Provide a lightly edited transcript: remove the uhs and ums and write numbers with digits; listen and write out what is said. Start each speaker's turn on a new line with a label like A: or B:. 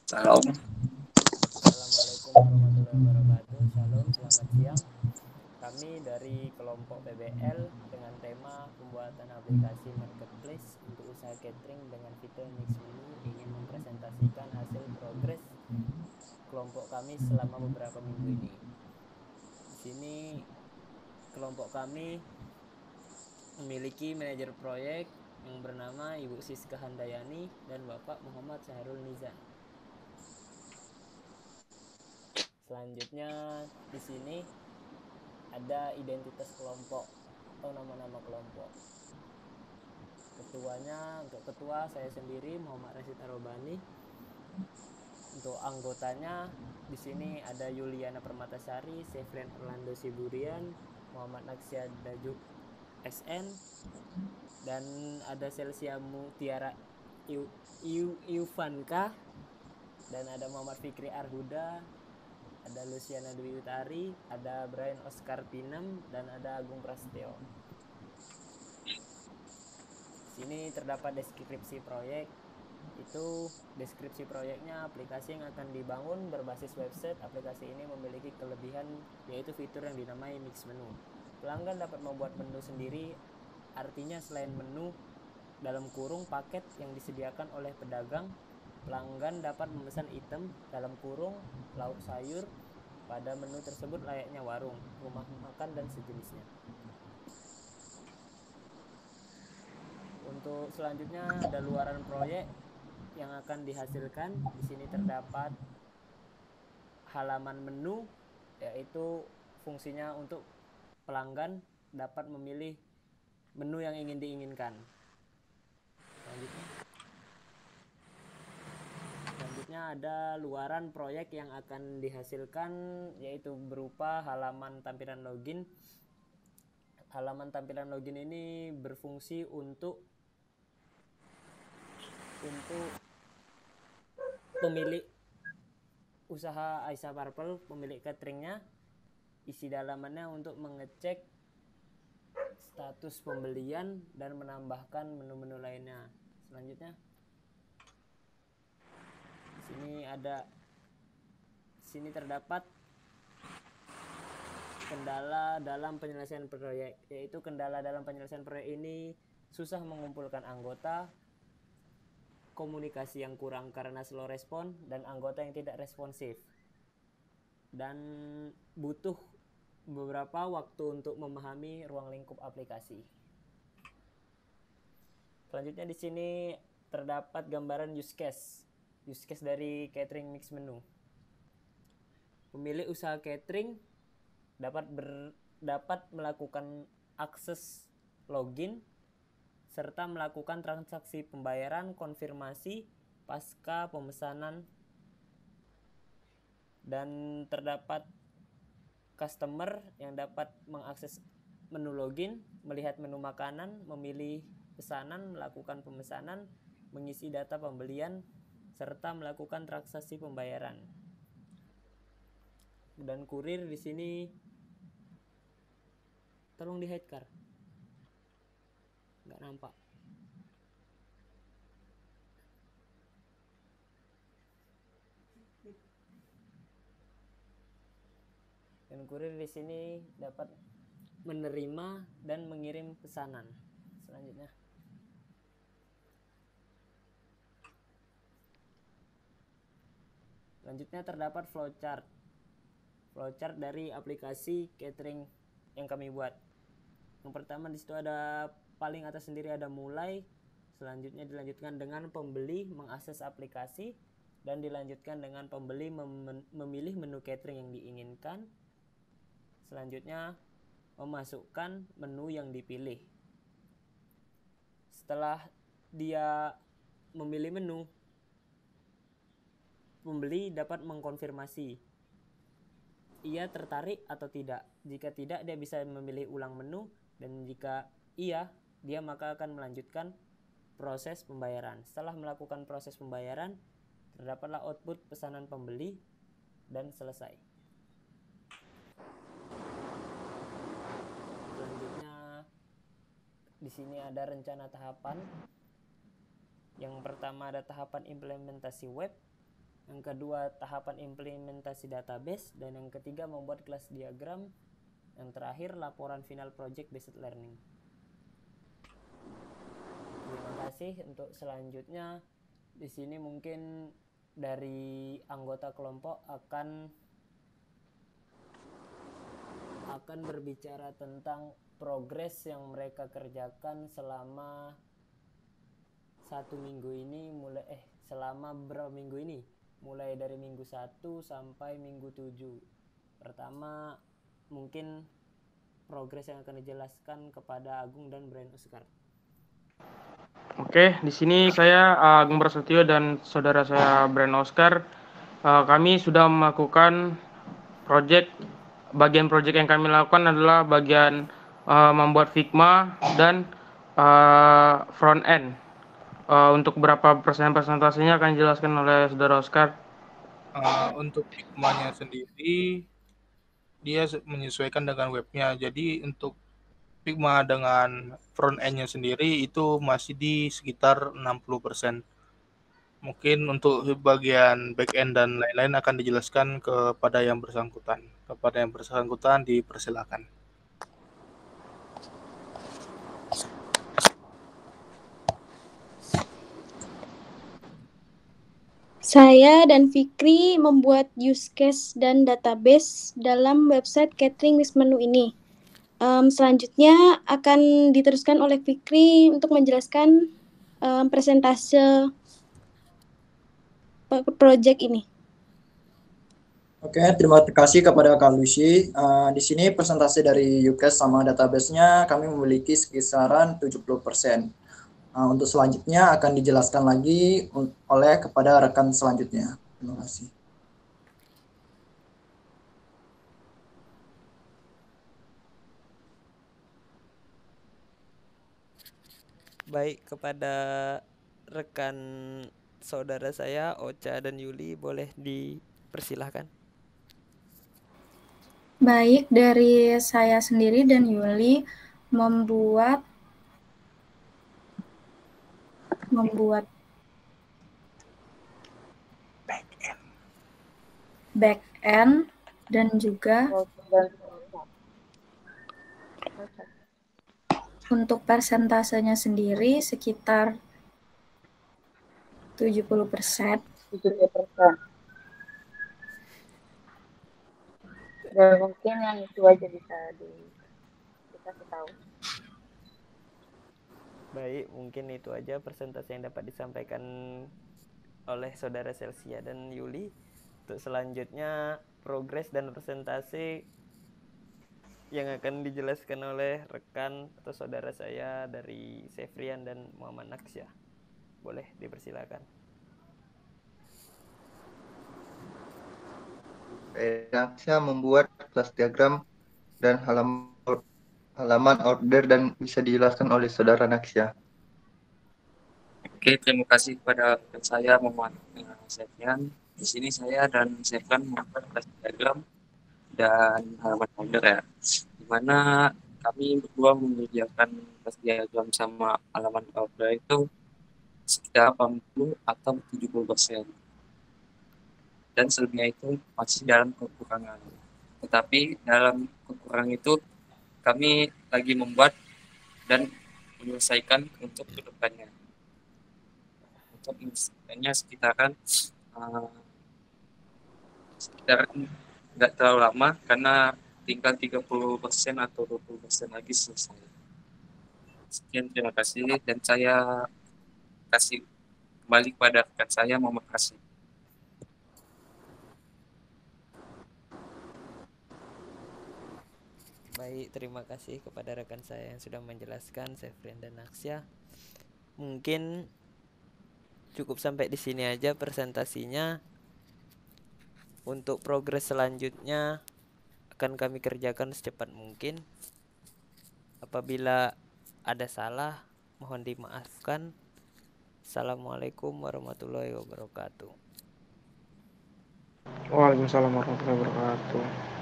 A: Salam.
B: Assalamualaikum warahmatullahi wabarakatuh. Shalom, selamat siang. Kami dari kelompok PBL dengan tema pembuatan aplikasi marketplace untuk usaha catering dengan fitur mix menu ingin mempresentasikan hasil progres kelompok kami selama beberapa minggu ini. Di sini kelompok kami memiliki manajer proyek yang bernama Ibu Siska Handayani dan Bapak Muhammad Sahrul Nizam. Selanjutnya di sini ada identitas kelompok atau nama-nama kelompok. Untuk ketua saya sendiri Muhammad Rashid Arobani. Untuk anggotanya di sini ada Yuliana Permatasari, Sefrian Orlando Siburian, Muhammad Naksya Dajuk SN, dan ada Celsia Mutiara Iuvanka, dan ada Muhammad Fikri Arhuda, ada Luciana Dwi Utari, ada Brian Oscar Pinem, dan ada Agung Prastio. Sini terdapat deskripsi proyek. Itu deskripsi proyeknya aplikasi yang akan dibangun berbasis website. Aplikasi ini memiliki kelebihan yaitu fitur yang dinamai mix menu. Pelanggan dapat membuat menu sendiri, artinya selain menu dalam kurung paket yang disediakan oleh pedagang, pelanggan dapat memesan item dalam kurung lauk sayur pada menu tersebut layaknya warung, rumah makan dan sejenisnya. Untuk selanjutnya ada luaran proyek yang akan dihasilkan. Di sini terdapat halaman menu, yaitu fungsinya untuk pelanggan dapat memilih menu yang ingin diinginkan. Selanjutnya ada luaran proyek yang akan dihasilkan, yaitu berupa halaman tampilan login. Halaman tampilan login ini berfungsi untuk pemilik usaha Aisyah Purple, pemilik cateringnya, isi dalamannya untuk mengecek status pembelian dan menambahkan menu-menu lainnya. Selanjutnya sini terdapat kendala dalam penyelesaian proyek, yaitu kendala dalam penyelesaian proyek ini susah mengumpulkan anggota, komunikasi yang kurang karena slow respon, dan anggota yang tidak responsif, dan butuh beberapa waktu untuk memahami ruang lingkup aplikasi. Selanjutnya di sini terdapat gambaran use case dari catering mix menu. Pemilik usaha catering dapat melakukan akses login serta melakukan transaksi pembayaran konfirmasi pasca pemesanan, dan terdapat customer yang dapat mengakses menu login, melihat menu makanan, memilih pesanan, melakukan pemesanan, mengisi data pembelian, serta melakukan transaksi pembayaran. Dan kurir di sini tolong di hide car, nggak nampak. Dan kurir di sini dapat menerima dan mengirim pesanan. Selanjutnya terdapat flowchart dari aplikasi catering yang kami buat. Yang pertama di situ ada paling atas sendiri ada mulai, selanjutnya dilanjutkan dengan pembeli mengakses aplikasi, dan dilanjutkan dengan pembeli memilih menu catering yang diinginkan. Selanjutnya memasukkan menu yang dipilih. Setelah dia memilih menu, pembeli dapat mengkonfirmasi ia tertarik atau tidak. Jika tidak, dia bisa memilih ulang menu, dan jika iya, dia maka akan melanjutkan proses pembayaran. Setelah melakukan proses pembayaran, terdapatlah output pesanan pembeli dan selesai. Selanjutnya di sini ada rencana tahapan. Yang pertama ada tahapan implementasi web, Yang kedua, tahapan implementasi database. Dan yang ketiga, membuat kelas diagram. Yang terakhir, laporan final project based learning. Terima kasih. Untuk selanjutnya, di sini mungkin dari anggota kelompok akan berbicara tentang progres yang mereka kerjakan selama selama berapa minggu ini, mulai dari minggu 1 sampai minggu 7. Pertama, mungkin progres yang akan dijelaskan kepada Agung dan Brian Oscar.
A: Oke, di sini saya Agung Prasetyo dan saudara saya Brian Oscar. Kami sudah melakukan bagian project yang kami lakukan adalah bagian membuat Figma dan front end. Untuk berapa persentasenya akan dijelaskan oleh saudara Oscar.
C: Untuk Figma-nya sendiri, dia menyesuaikan dengan webnya. Jadi untuk Figma dengan front end-nya sendiri itu masih di sekitar 60%. Mungkin untuk bagian back end dan lain-lain akan dijelaskan kepada yang bersangkutan. Kepada yang bersangkutan dipersilakan.
D: Saya dan Fikri membuat use case dan database dalam website catering with menu ini. Selanjutnya akan diteruskan oleh Fikri untuk menjelaskan presentase project ini.
E: Oke, terima kasih kepada Kak Lucy. Di sini presentasi dari UCAS sama database-nya kami memiliki kisaran 70%. Untuk selanjutnya akan dijelaskan lagi oleh kepada rekan selanjutnya. Terima kasih.
B: Baik, kepada rekan saudara saya Ocha dan Yuli boleh dipersilahkan.
F: Baik, dari saya sendiri dan Yuli membuat back end dan juga untuk persentasenya sendiri sekitar 70%.
G: Dan mungkin yang itu aja bisa dikasih tahu.
B: Baik, mungkin itu aja persentase yang dapat disampaikan oleh saudara Celsia dan Yuli. Untuk selanjutnya, progres dan presentasi yang akan dijelaskan oleh rekan atau saudara saya dari Sefrian dan Muhammad Naksya. Boleh dipersilakan.
H: Naksya membuat kelas diagram dan halaman order dan bisa dijelaskan oleh saudara Naksya.
I: Oke, terima kasih kepada saya Muhammad Sefrian. Di sini saya dan Sefrian membuat kelas diagram dan halaman order ya. Di mana kami berdua menyediakan kelas diagram sama halaman order itu sekitar 80 atau 70%. Dan selebihnya itu masih dalam kekurangan. Tetapi dalam kekurangan itu kami lagi membuat dan menyelesaikan untuk kedepannya. Untuk menyelesaikannya sekitar nggak terlalu lama karena tinggal 30% atau 20% lagi selesai. Sekian, terima kasih, dan saya kasih kembali kepada rekan saya, Muhammad Kasih.
B: Baik, terima kasih kepada rekan saya yang sudah menjelaskan, Sefrian dan Naksya. Mungkin cukup sampai di sini aja presentasinya. Untuk progres selanjutnya akan kami kerjakan secepat mungkin. Apabila ada salah, mohon dimaafkan. Assalamualaikum warahmatullahi wabarakatuh.
A: Waalaikumsalam warahmatullahi wabarakatuh.